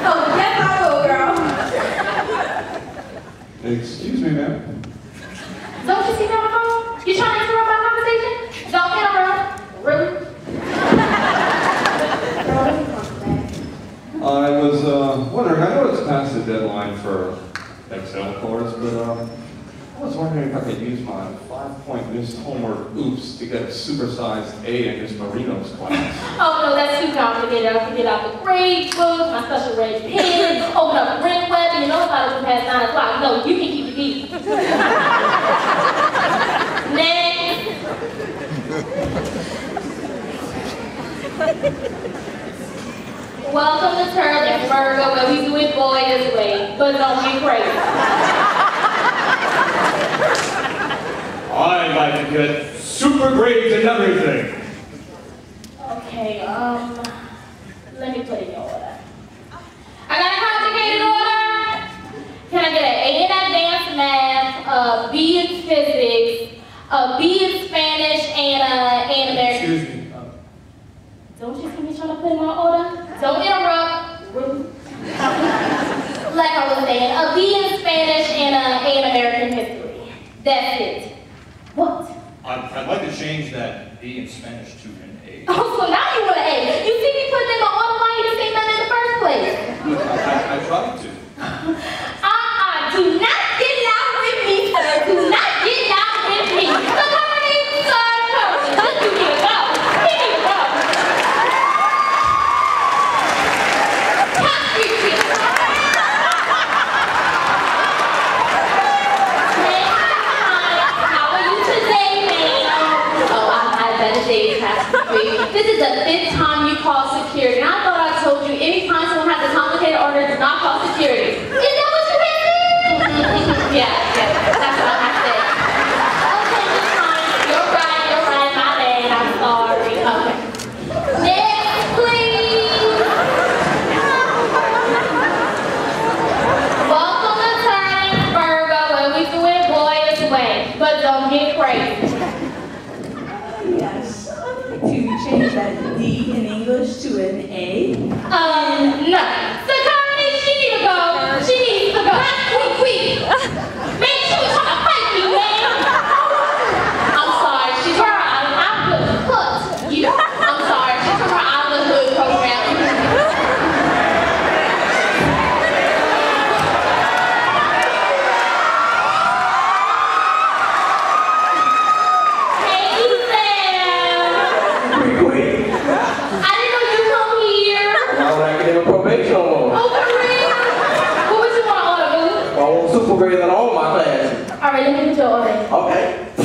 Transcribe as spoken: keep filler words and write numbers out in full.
Oh, yes, I will, girl. Excuse me, ma'am. Don't you see me on the phone? You trying to interrupt my conversation? Don't interrupt. Really? I was uh, wondering, I know it's past the deadline for Excel course, but uh, I was wondering if I could use my five-point missed homework oops to get a supersized A in Miss Marino's class. Oh no, that's too complicated. I'll forget out the grade book, my special red pen, open up the print web, and you know it's not open past nine o'clock. No, you can keep the key. Next. Welcome to Turtle Virgo, where we do it boy this way, but don't get crazy. I like to get super grades and everything. Okay, um, let me put in your order. I got a complicated order. Can I get an A in advanced math, a B in physics, a B in Spanish, and a A in American? Excuse me. Uh, Don't you see me trying to put in my order? Don't interrupt. Like I was saying, a B in Spanish and a A in American history. That's it. What? I'd, I'd like to change that B in Spanish to an A. Oh, so now you want an A. You see me putting in my order while you didn't say nothing in the first place. I, I, I tried to. Uh-uh, do not get loud with me, sir. Do not get loud with me. So come on in, sir. Come on. Just you need to go. You need to go. CassQuiQui. This is the fifth time you call security, and I thought I told you anytime someone has a complicated order, do not call security. Is that what you had said? Yeah, yeah, that's what I said. Okay, it's fine. You're right, you're right, my bad, I'm sorry. Okay. Next, please. Welcome to Turning Virgo, where we do it boys' way, but don't get crazy. Yes, I'd like to change that D in English to an A. Um, no. Sakari, she needs to go. She needs to go. CassQuiQui. Make sure you try to fight me, man. I'm sorry. She's from her out of the hood. You, I'm sorry. She's from her out of the hood program. Academic probation. Oh, for real? What would you want to order, boo? I want super grades in all my classes. All right, let me get your order. Okay.